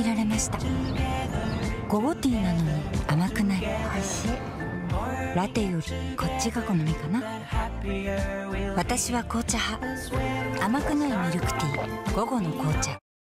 限られました。午後ティーなのに甘くない。ラテよりこっちが好みかな。私は紅茶派。甘くないミルクティー、午後の紅茶。